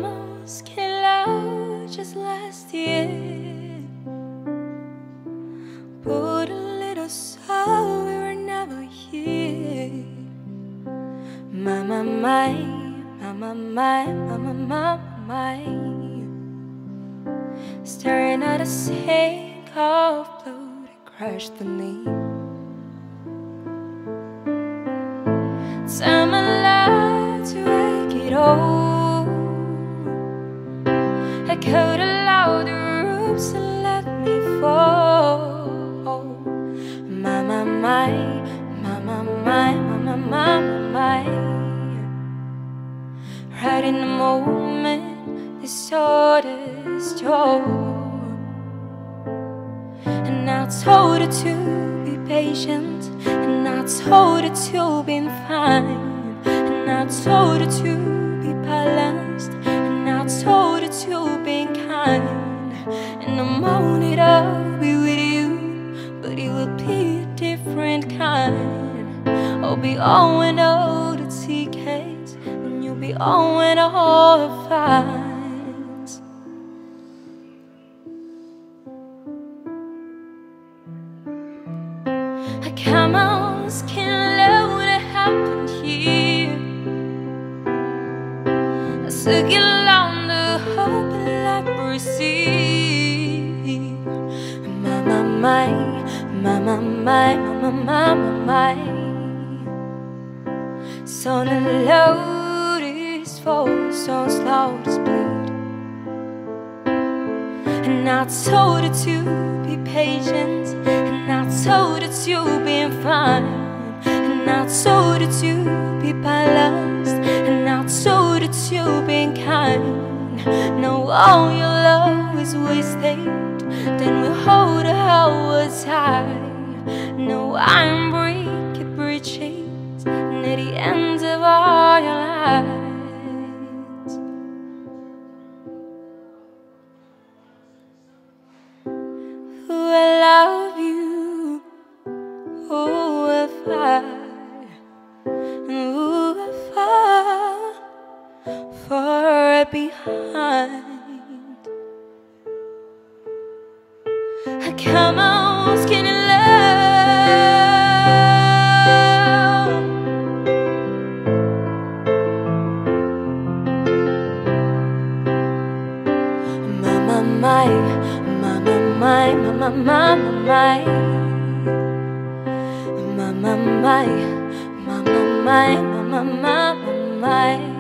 Birdy-Skinny Love just last year. Put a little soul, we were never here. My, my, my, my, my, my, my, my, my, my. Staring at a sink of blood that crushed the knee. Time allowed to wake it all. I could allow the roots to let me fall. My, my, my, my, my, my, my, my, my. Right in the moment, this order's told. And I told her to be patient, and I told her to be fine, and I told her to be balanced, and I told her to be kind. In the morning I'll be with you, but it will be a different kind. I'll be on all the TKs, and you'll be on all the fines. Come on, skin love, what happened here? I took it along the hope and leprosy. My, my, my, my, my, my, my, my, my. So the load is full, so slow to bleed. And I told her to be patient, and I told her to be fine, and I told her to be balanced, and I told her to be kind. Now all your love is wasted, then we'll hold our tight. No, I'm breaking bridges near the end of all your lives. Ooh, I love you. Ooh, if I fall far behind. Come on, skinny love. My, my, my, my, my, my, my, my, my. My, my, my, my, my, my, my, my, my.